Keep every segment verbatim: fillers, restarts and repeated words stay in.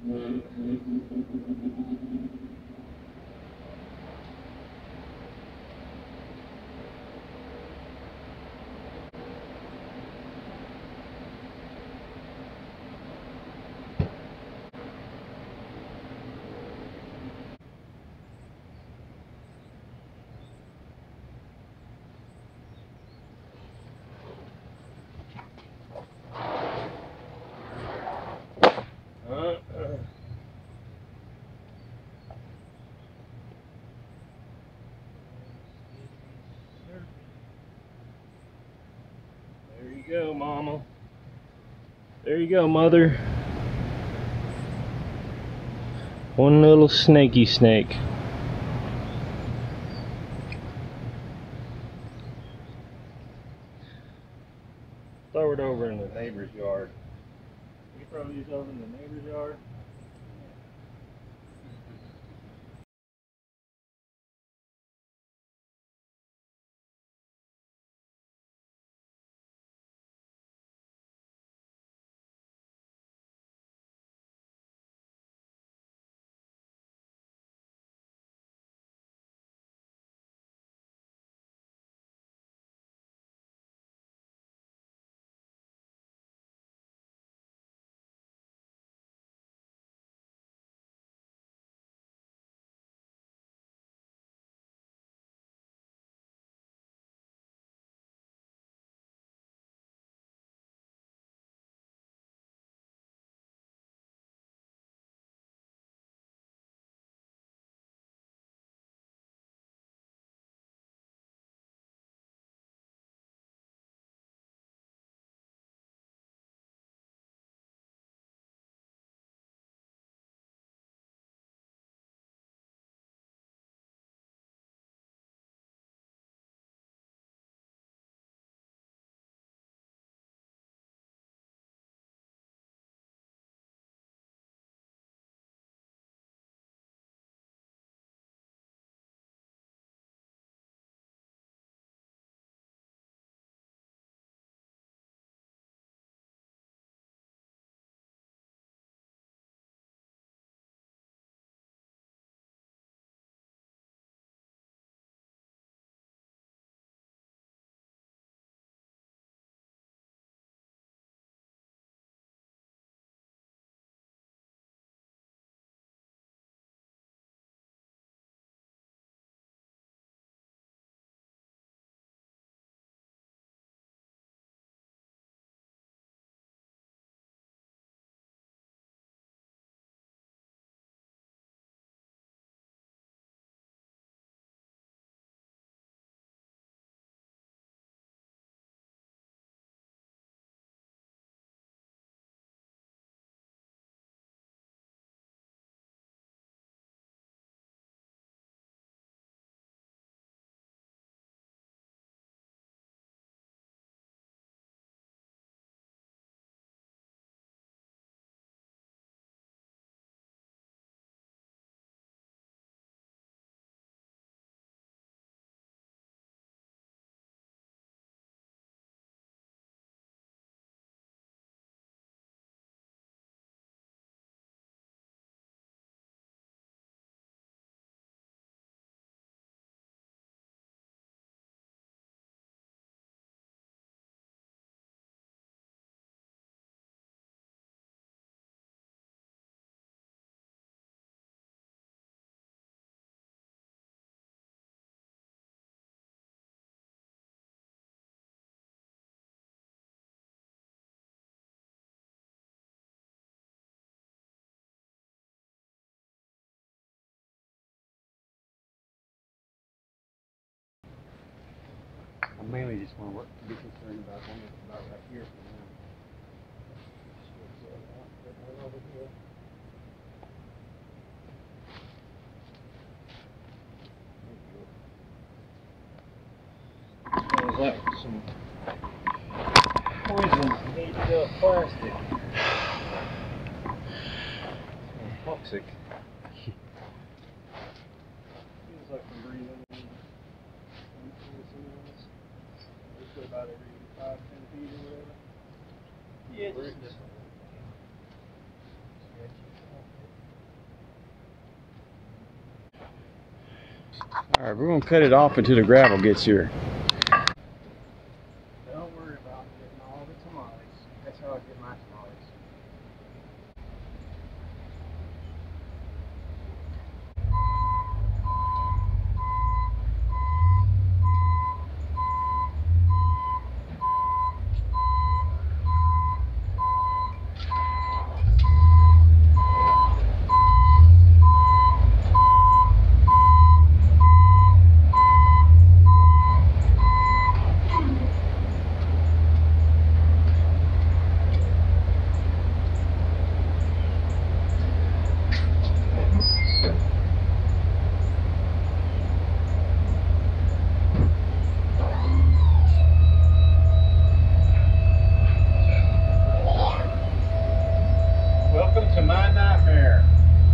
There you go, Mama. There you go, Mother. One little snaky snake. Throw it over in the neighbor's yard. You throw these over in the neighbor's yard? I mainly just want to work, be concerned about one that's about right here for now. Smells like some poison heated up plastic. It's toxic. Feels like I'm breathing in it's about every five, ten feet or whatever. Yeah, just All right, we're gonna cut it off until the gravel gets here. Don't worry about getting all the tamales. That's how I get my tamales. Welcome to my nightmare.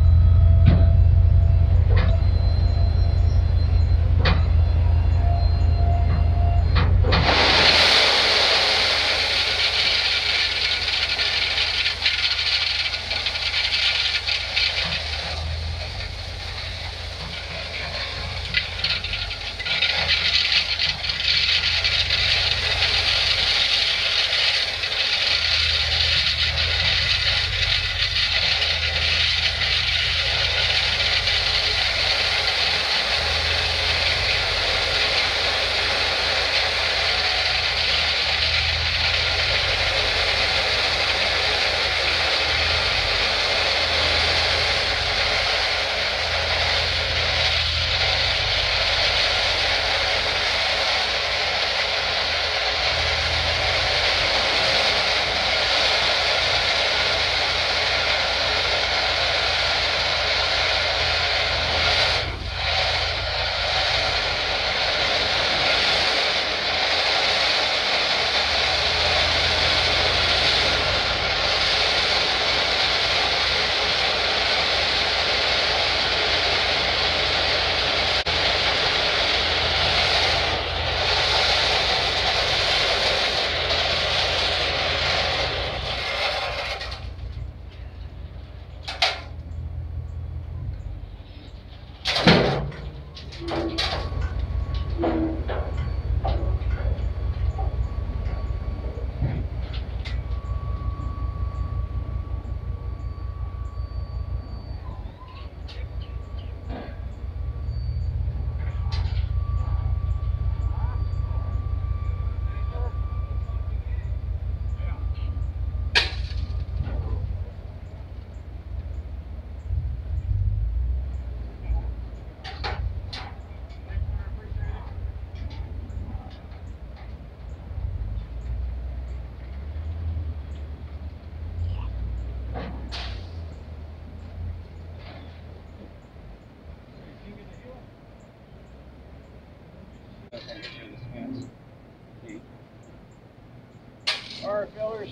Alright, fellers.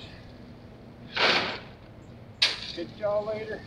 Catch y'all later.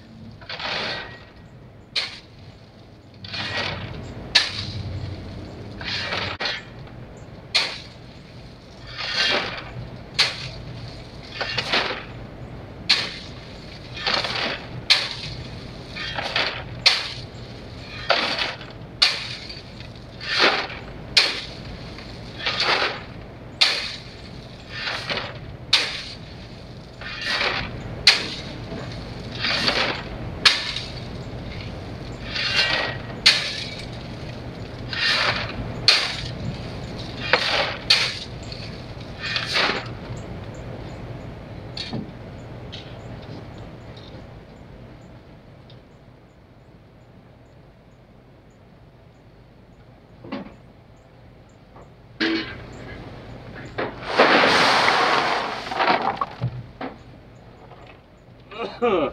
Huh.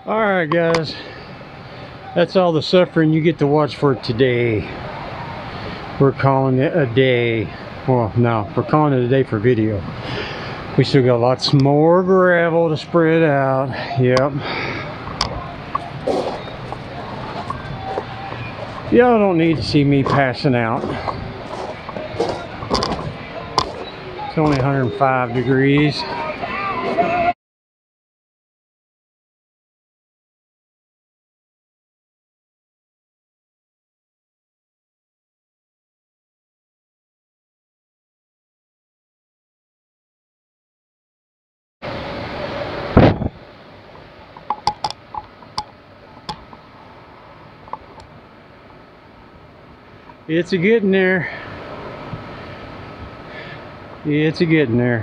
Alright guys, that's all the suffering you get to watch for today. We're calling it a day. Well, no, we're calling it a day for video. We still got lots more gravel to spread out. Yep. Y'all don't need to see me passing out. It's only one hundred five degrees. It's a getting there. It's a getting there.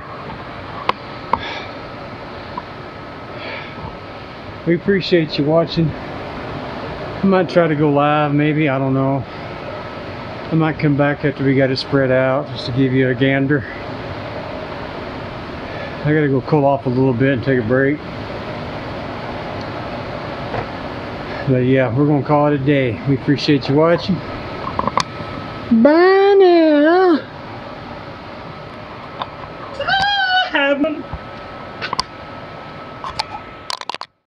We appreciate you watching. I might try to go live, maybe, I don't know. I might come back after we got it spread out just to give you a gander. I gotta go cool off a little bit and take a break. But yeah, we're gonna call it a day. We appreciate you watching. Bye now.